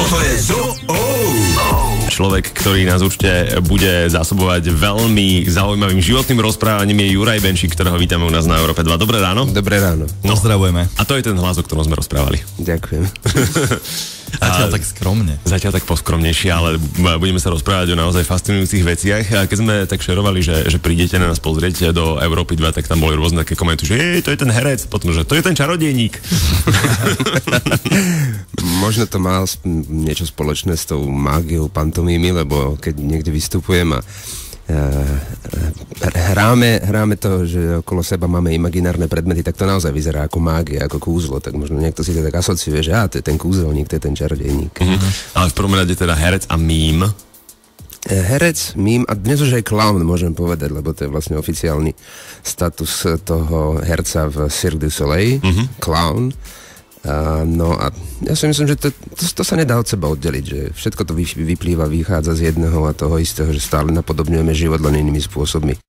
Toto je Človek, ktorý nás určite bude zásobovať veľmi zaujímavým životným rozprávaním, je Juraj Benčík, ktorého vítame u nás na Európe 2. Dobré ráno. Dobré ráno. Pozdravujeme. A to je ten hlas, o ktorom sme rozprávali. Ďakujem. Zatiaľ tak skromne. Zatiaľ tak poskromnejšie, ale budeme sa rozprávať o naozaj fascinujúcich veciach. A keď sme tak šerovali, že prídete na nás pozrieť do Európy 2, tak tam boli rôzne také komenty, že to je ten herec, potom, že to je ten čarodejník. Možno to má niečo spoločné s tou mágiou pantomímy, lebo keď niekde vystupujem a hráme to, že okolo seba máme imaginárne predmety, tak to naozaj vyzerá ako mágia, ako kúzlo, tak možno niekto si to tak asociuje, že to je ten kúzelník, to je ten čarodejník. Ale v prvom rade teda herec a mím. Herec, mím a dnes už aj klaun, môžem povedať, lebo to je vlastne oficiálny status toho herca v Cirque du Soleil, klaun. No a ja si myslím, že to sa nedá od seba oddeliť, že všetko to vyplýva, vychádza z jedného a toho istého, že stále napodobňujeme život len inými spôsobmi.